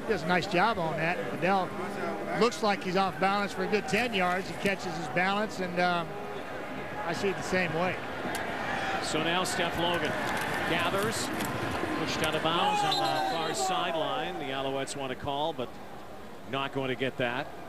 does a nice job on that. Fidel looks like he's off balance for a good 10 yards. He catches his balance, and I see it the same way. So now Steph Logan gathers, pushed out of bounds on the far sideline. The Alouettes want to call, but not going to get that.